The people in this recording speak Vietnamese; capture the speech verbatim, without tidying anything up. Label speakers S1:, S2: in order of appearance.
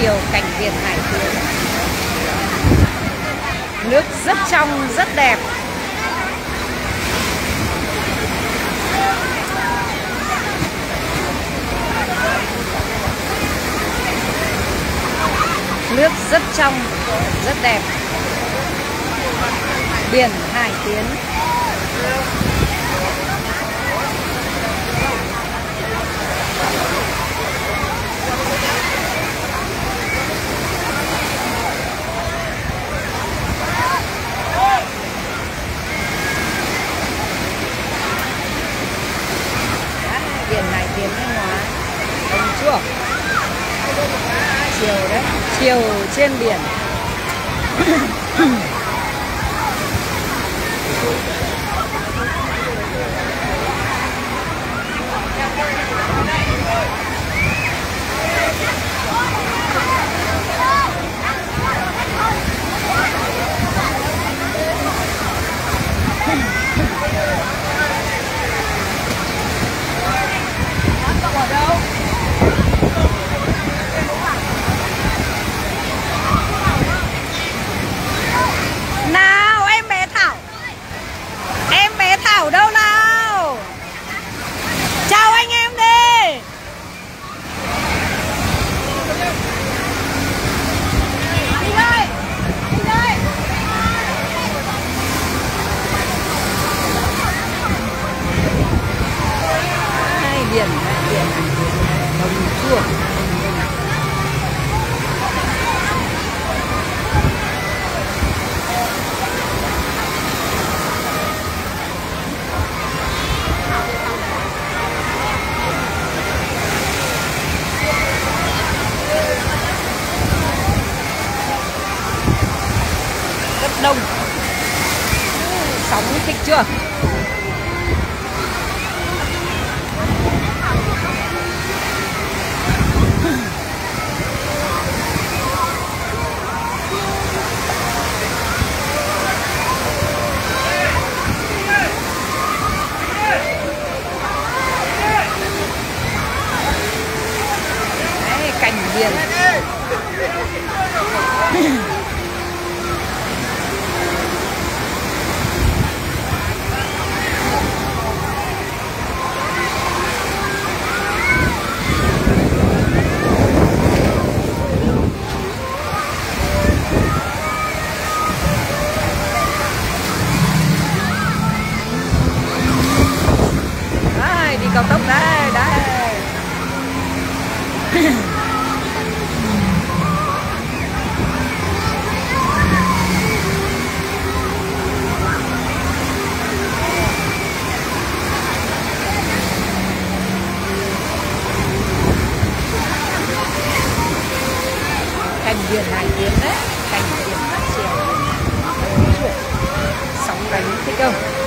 S1: chiều cảnh biển Hải Tiến. Nước rất trong, rất đẹp. Nước rất trong, rất đẹp. Biển Hải Tiến. Biển Hải Tiến Thanh Hóa, Đồng Chuộc. Chiều đấy, chiều trên biển. Nào em bé Thảo, em bé Thảo đâu nào? Chào anh em đi. Đi đây, đi đây. Hai biển, hai biển, Đồng Chuộc. Rất đông. Sóng thích chưa? Đấy, cảnh biển. Đây, đi cao tốc đây, đây. Cảnh biển Hải Tiến đấy, cảnh biển Bắc Triều. Sóng đánh thích không?